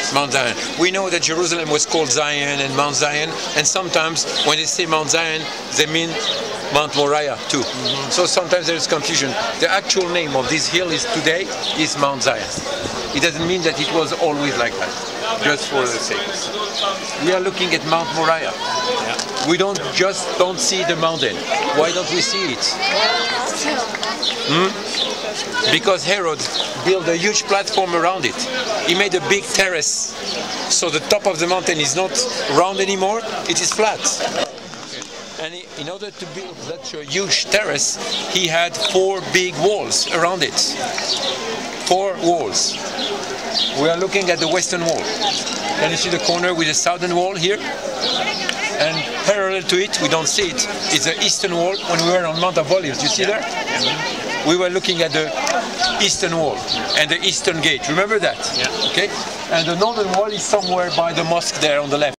Mount Zion. We know that Jerusalem was called Zion and Mount Zion, and sometimes when they say Mount Zion, they mean Mount Moriah too. So sometimes there is confusion. The actual name of this hill today is Mount Zion. It doesn't mean that it was always like that, just for the sake. We are looking at Mount Moriah. We don't see the mountain. Why don't we see it? Because Herod built a huge platform around it. He made a big terrace, so the top of the mountain is not round anymore, it is flat. And in order to build such a huge terrace, he had 4 big walls around it. 4 walls. We are looking at the western wall. Can you see the corner with the southern wall here? And parallel to it, we don't see it, it's the eastern wall. When we were on Mount of Olives, you see there? We were looking at the eastern wall and the eastern gate. Remember that? Yeah. Okay? And the northern wall is somewhere by the mosque there on the left.